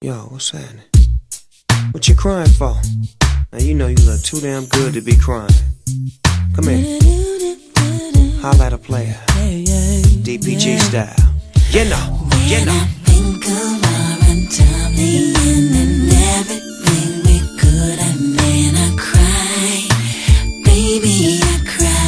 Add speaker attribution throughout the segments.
Speaker 1: Yo, what's happening? What you crying for? Now you know you look too damn good to be crying. Come here. Holla at a player. DPG style. You know, you know.
Speaker 2: I think of our untimely end and everything we could have made. I cry, baby, I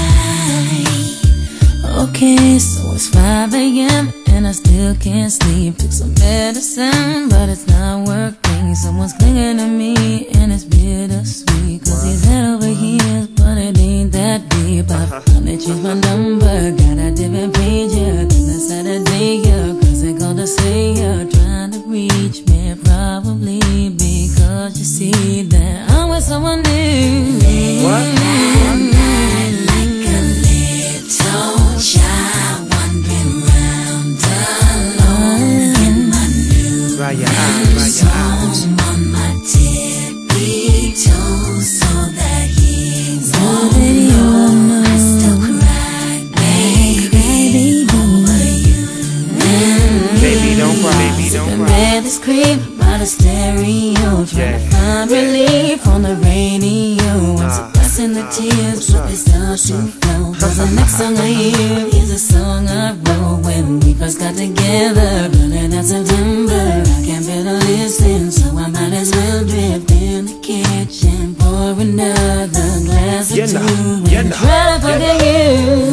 Speaker 2: cry. Okay, so it's 5 AM and I still can't sleep. Took some medicine, but it's not working. Someone's clinging to me and it's bittersweet. Cause he's head over heels, but it ain't that deep. I've gonna change my number, got a different page, yeah. Cause it's Saturday, yeah. Cause they gonna say you're trying to reach me. Probably because you see that I'm with someone new.
Speaker 1: What?
Speaker 2: Like a little child wandering round alone in my new
Speaker 1: Dry your eyes, dry your eyes.
Speaker 2: on my tippy toes so that he won't I still cry, baby, over you.
Speaker 1: Baby, don't cry, baby, don't cry.
Speaker 2: Read the script by the stereo, trying to find relief on the radio. I'm suppressing the tears, but they start to flow. Cause the next song I hear is a song I wrote when we first got together, running out September. I can't better listen, so I might as well drift in the kitchen, pour another glass or two, and try to forget you.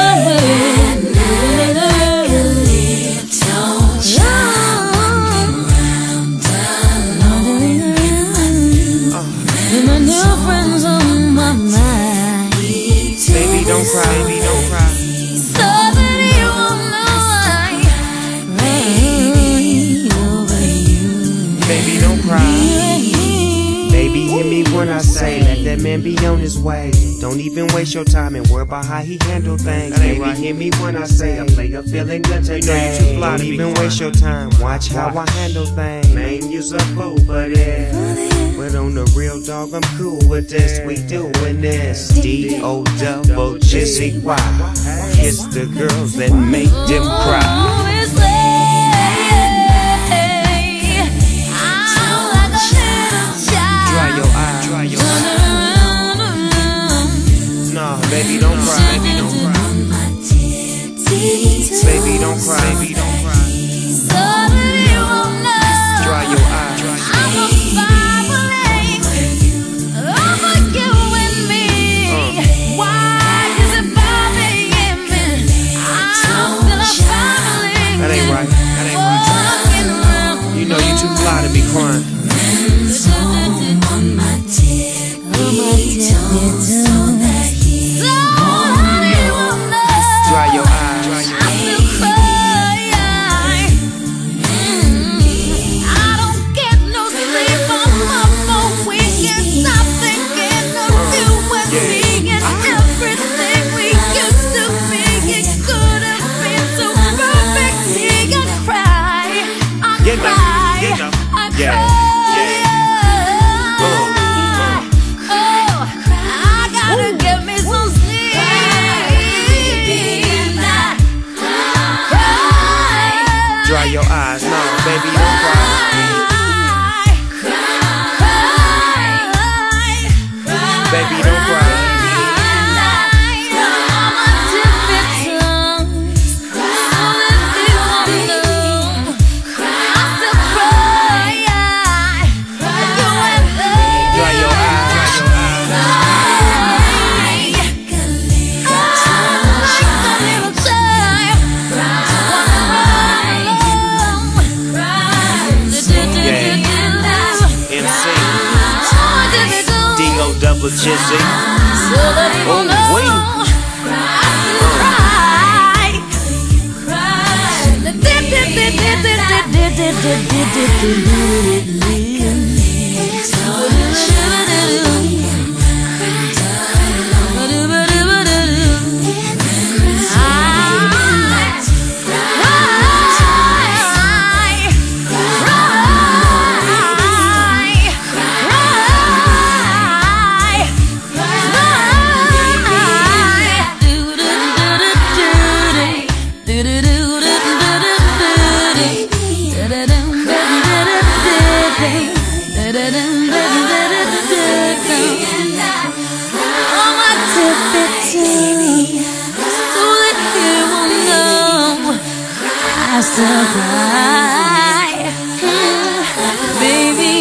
Speaker 1: Baby, don't cry, baby, don't cry.
Speaker 2: Somebody won't know I cry over you.
Speaker 1: Baby, don't cry. Baby, hear me when I say, let that man be on his way. Don't even waste your time and worry about how he handle things. Baby, hear me when I say, a player feeling good today. You know you too fly. Don't even waste your time, watch how I handle things. Man, you's a fool for this. But on the real dog, I'm cool with this. We doing this. D-O-double-G-Y. It's the girls that make them cry. Dry your eyes, dry your eyes. Nah, baby, don't cry, baby, don't cry. Baby, don't cry, baby, don't cry. Dry your eyes, dry your eyes. That ain't right, that ain't right. You know you too fly to be crying.
Speaker 2: On my tippy toes so that he won't know.
Speaker 1: Dry your eyes, dry your eyes.
Speaker 2: I don't get no sleep on my weekend. Stop thinking of you and me and everything we used to be. It could have been so perfect. I cry, I cry, I cry. I gotta get me some sleep.
Speaker 1: Dry your eyes, no, baby, don't cry. Baby, don't cry. D-O-double-G. Oh, wait.
Speaker 2: day. On my tippy toe, so that he will know I still cry. Baby,